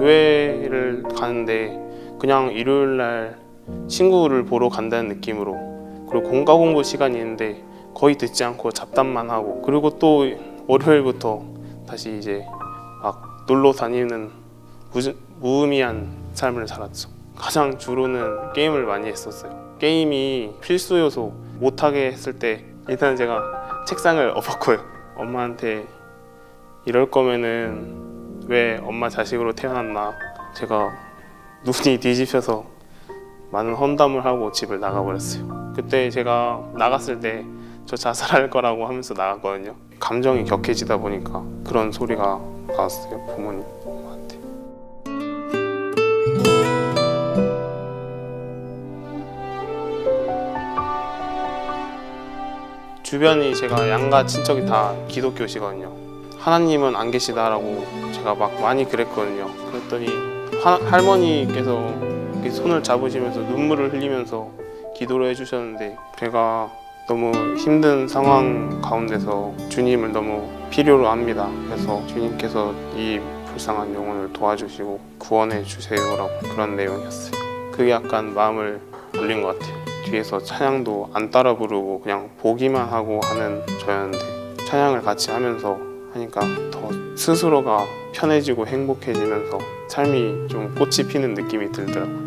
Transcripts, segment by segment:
교회를 가는데 그냥 일요일날 친구를 보러 간다는 느낌으로, 그리고 공과 공부 시간이 있는데 거의 듣지 않고 잡담만 하고, 그리고 또 월요일부터 다시 이제 막 놀러 다니는 무의미한 삶을 살았죠. 가장 주로는 게임을 많이 했었어요. 게임이 필수 요소 못하게 했을 때 일단 제가 책상을 엎었고요. 엄마한테 이럴 거면은 왜 엄마 자식으로 태어났나, 제가 눈이 뒤집혀서 많은 험담을 하고 집을 나가버렸어요. 그때 제가 나갔을 때 저 자살할 거라고 하면서 나갔거든요. 감정이 격해지다 보니까 그런 소리가 나왔어요, 부모님한테. 주변이 제가 양가 친척이 다 기독교시거든요. 하나님은 안 계시다라고 제가 막 많이 그랬거든요. 그랬더니 할머니께서 손을 잡으시면서 눈물을 흘리면서 기도를 해주셨는데, 제가 너무 힘든 상황 가운데서 주님을 너무 필요로 합니다. 그래서 주님께서 이 불쌍한 영혼을 도와주시고 구원해 주세요라고 그런 내용이었어요. 그게 약간 마음을 울린 것 같아요. 뒤에서 찬양도 안 따라 부르고 그냥 보기만 하고 하는 저였는데, 찬양을 같이 하면서 하니까 더 스스로가 편해지고 행복해지면서 삶이 좀 꽃이 피는 느낌이 들더라고요.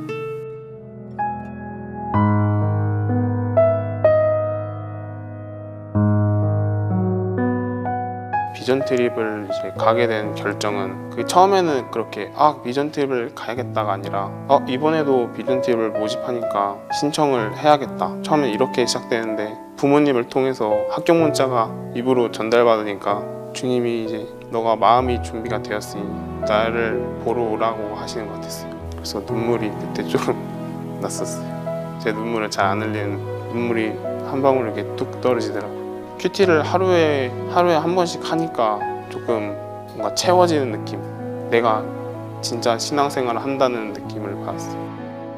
비전 트립을 이제 가게 된 결정은, 처음에는 그렇게 비전 트립을 가야겠다가 아니라 이번에도 비전 트립을 모집하니까 신청을 해야겠다, 처음에 이렇게 시작되는데, 부모님을 통해서 합격 문자가 입으로 전달받으니까 주님이 이제 너가 마음이 준비가 되었으니 나를 보러 오라고 하시는 것 같았어요. 그래서 눈물이 그때 조금 났었어요. 제 눈물을 잘 안 흘리는 눈물이 한 방울 이렇게 뚝 떨어지더라고요. 큐티를 하루에 한 번씩 하니까 조금 뭔가 채워지는 느낌, 내가 진짜 신앙생활을 한다는 느낌을 받았어요.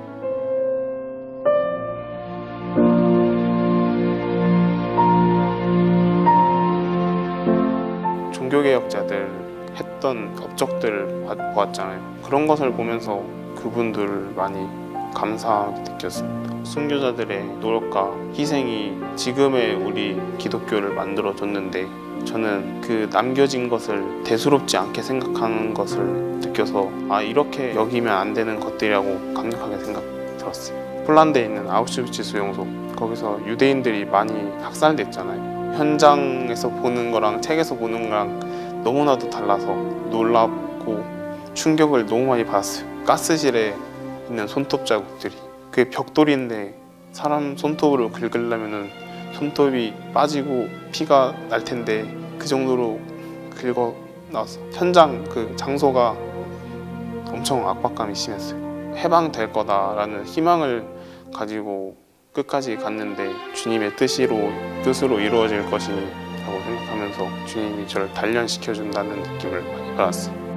종교개혁자들 했던 업적들을 보았잖아요. 그런 것을 보면서 그분들을 많이 감사하게 느꼈습니다. 순교자들의 노력과 희생이 지금의 우리 기독교를 만들어줬는데, 저는 그 남겨진 것을 대수롭지 않게 생각하는 것을 느껴서 이렇게 여기면 안 되는 것들이라고 강력하게 생각 들었어요. 폴란드에 있는 아우슈비츠 수용소, 거기서 유대인들이 많이 학살됐잖아요. 현장에서 보는 거랑 책에서 보는 거랑 너무나도 달라서 놀랍고 충격을 너무 많이 받았어요. 가스실에 있는 손톱 자국들이, 그게 벽돌인데 사람 손톱으로 긁으려면 손톱이 빠지고 피가 날 텐데 그 정도로 긁어 나왔어. 현장 그 장소가 엄청 압박감이 심했어요. 해방될 거다라는 희망을 가지고 끝까지 갔는데, 주님의 뜻으로 이루어질 것이라고 생각하면서 주님이 저를 단련시켜 준다는 느낌을 많이 받았어요.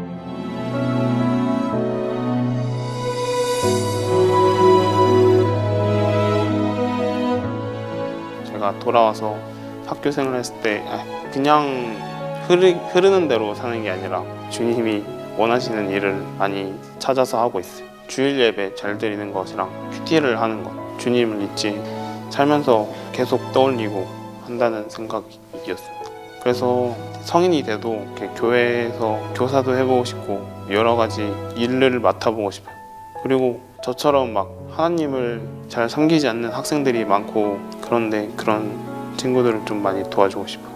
제가 돌아와서 학교 생활을 했을 때 그냥 흐르는 대로 사는 게 아니라 주님이 원하시는 일을 많이 찾아서 하고 있어요. 주일 예배 잘 드리는 것이랑 큐티를 하는 것, 주님을 잊지 살면서 계속 떠올리고 한다는 생각이었습니다. 그래서 성인이 돼도 이렇게 교회에서 교사도 해보고 싶고 여러 가지 일을 맡아보고 싶어요. 그리고 저처럼 막 하나님을 잘 섬기지 않는 학생들이 많고, 그런데 그런 친구들을 좀 많이 도와주고 싶어요.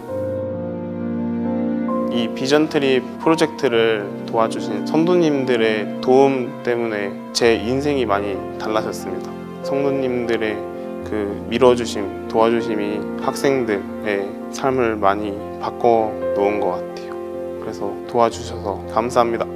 이 비전 트립 프로젝트를 도와주신 성도님들의 도움 때문에 제 인생이 많이 달라졌습니다. 성도님들의 그 밀어주심, 도와주심이 학생들의 삶을 많이 바꿔 놓은 것 같아요. 그래서 도와주셔서 감사합니다.